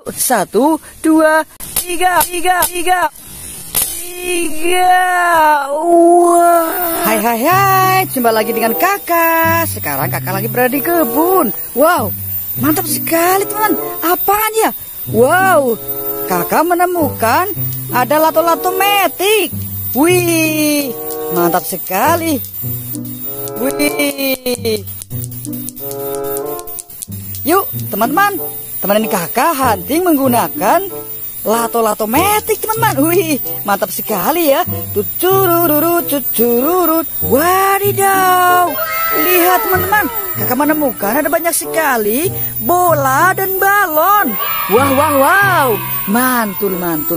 1, 2, 3. Wah. Hai, jumpa lagi dengan kakak. Sekarang kakak lagi berada di kebun. Wow, mantap sekali teman. Apaan ya? Wow, kakak menemukan ada lato-lato metik. Wih, mantap sekali. Wih. Yuk teman-teman, teman ini kakak hunting menggunakan lato-lato metik teman-teman. Wih, mantap sekali ya. Cucururut. Wadidaw. Lihat teman-teman, kakak menemukan ada banyak sekali bola dan balon. Wow. Mantul.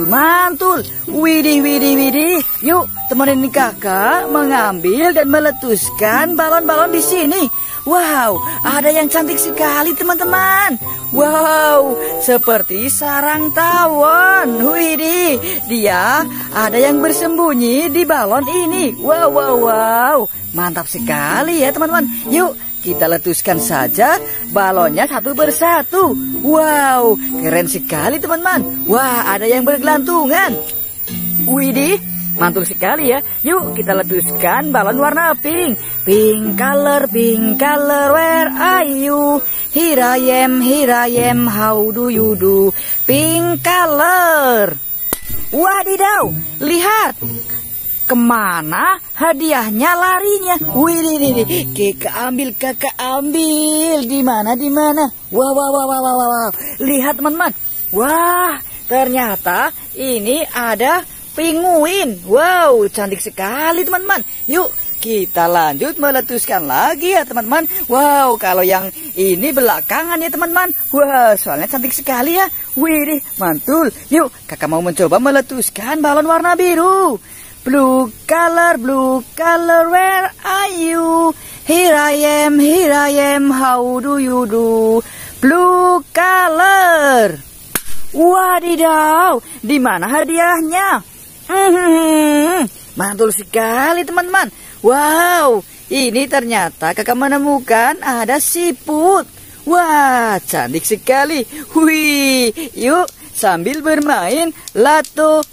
Widih. Yuk, teman ini kakak mengambil dan meletuskan balon-balon di sini. Wow, ada yang cantik sekali teman-teman. Wow, seperti sarang tawon. Widih, dia ada yang bersembunyi di balon ini. Wow. Mantap sekali ya teman-teman. Yuk, kita letuskan saja balonnya satu persatu. Wow, keren sekali teman-teman. Wah, ada yang bergelantungan. Widih, mantul sekali ya. Yuk kita letuskan balon warna pink. Pink color, where are you? Here I am, how do you do? Pink color. Wadidaw, lihat. Kemana hadiahnya larinya? Wih, kakak ambil. Di mana? Wow. Lihat teman-teman. Wah, ternyata ini ada penguin. Wow, cantik sekali teman-teman. Yuk, kita lanjut meletuskan lagi ya teman-teman. Wow, kalau yang ini belakangan ya teman-teman. Wah, soalnya cantik sekali ya. Wih, mantul. Yuk, kakak mau mencoba meletuskan balon warna biru. Blue color, where are you? Here I am, how do you do? Blue color. Wadidaw, di mana hadiahnya? Mantul sekali teman-teman. Wow, ini ternyata kakak menemukan ada siput. Wah, cantik sekali. Wih, yuk sambil bermain lato.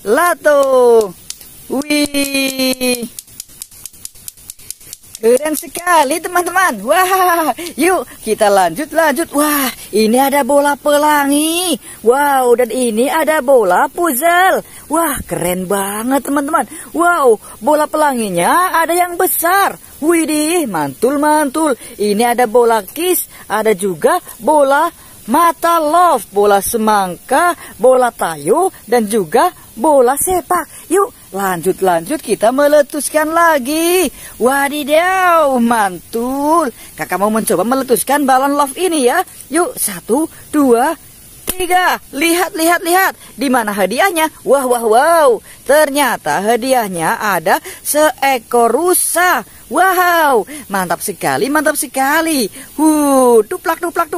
Wih, keren sekali teman-teman. Wah, yuk kita lanjut. Wah, ini ada bola pelangi. Wow, dan ini ada bola puzzle. Wah, keren banget teman-teman. Wow, bola pelanginya ada yang besar. Widih, mantul. Ini ada bola kiss, ada juga bola mata love, bola semangka, bola tayo, dan juga bola sepak. Yuk, lanjut kita meletuskan lagi. Wadidaw, mantul. Kakak mau mencoba meletuskan balon love ini ya. Yuk, 1, 2, 3. Lihat. Di mana hadiahnya? Wow. Ternyata hadiahnya ada seekor rusa. Wow, mantap sekali. Duplak.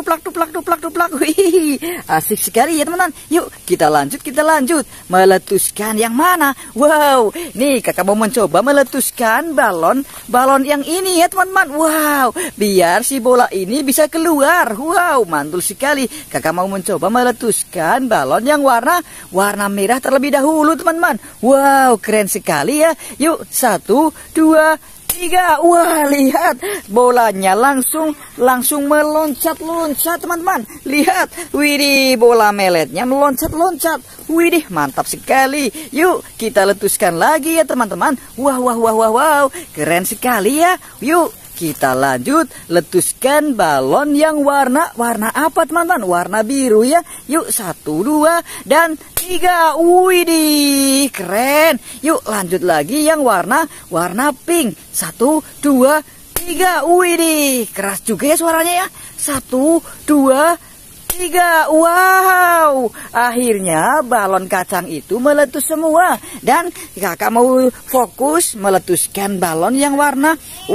Wih, asik sekali ya teman-teman. Yuk kita lanjut. Meletuskan yang mana? Wow, nih kakak mau mencoba meletuskan balon yang ini ya teman-teman. Wow, biar si bola ini bisa keluar. Wow, mantul sekali. Kakak mau mencoba meletuskan balon yang warna merah terlebih dahulu teman-teman. Wow, keren sekali ya. Yuk, 1, 2, 3. Wah, lihat bolanya langsung meloncat teman-teman. Lihat, widih, bola meletnya meloncat. Widih, mantap sekali. Yuk kita letuskan lagi ya teman-teman. Wow, keren sekali ya. Yuk kita lanjut letuskan balon yang warna apa teman-teman? Warna biru ya. Yuk 1, 2, dan 3. Widih, keren. Yuk lanjut lagi yang warna pink. 1, 2, 3. Widih, keras juga ya suaranya ya. 1, 2, 3. Wow, akhirnya balon kacang itu meletus semua. Dan kakak mau fokus meletuskan balon yang warna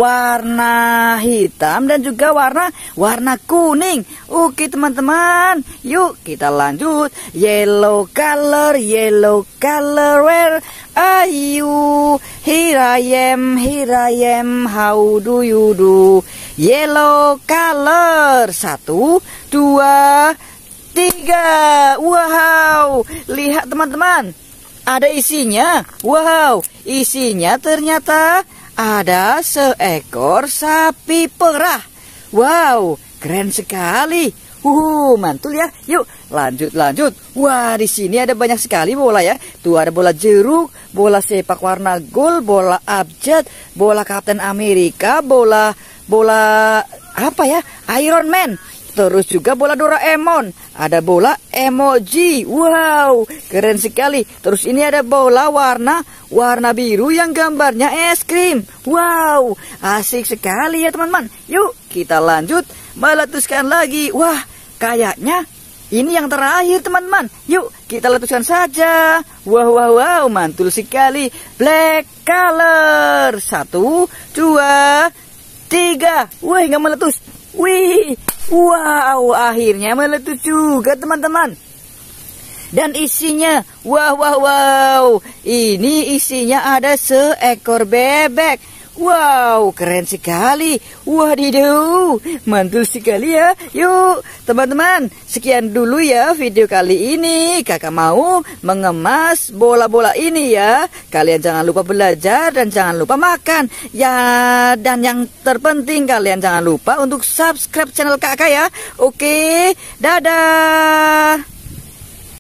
hitam dan juga warna kuning. Oke teman-teman, yuk kita lanjut. Yellow color, where are you? Here I am, how do you do? Yellow color. 1, 2, 3. Wow, lihat teman-teman. Ada isinya. Wow, isinya ternyata ada seekor sapi perah. Wow, keren sekali. Mantul ya. Yuk, lanjut. Wah, di sini ada banyak sekali bola ya. Tuh ada bola jeruk, bola sepak warna gold, bola abjad, bola Kapten Amerika, bola apa ya? Iron Man. Terus juga bola Doraemon, ada bola emoji. Wow, keren sekali. Terus ini ada bola warna biru yang gambarnya es krim. Wow, asik sekali ya teman-teman. Yuk, kita lanjut meletuskan lagi. Wah, kayaknya ini yang terakhir teman-teman. Yuk, kita letuskan saja. Wow, mantul sekali. Black color. 1, 2, 3. Wih, nggak meletus. Wih. Wow, akhirnya meletus juga teman-teman. Dan isinya, wow. Ini isinya ada seekor bebek. Wow, keren sekali. Wadidaw, mantul sekali ya. Yuk, teman-teman, sekian dulu ya video kali ini. Kakak mau mengemas bola-bola ini ya. Kalian jangan lupa belajar dan jangan lupa makan. Ya, dan yang terpenting kalian jangan lupa untuk subscribe channel kakak ya. Oke, dadah.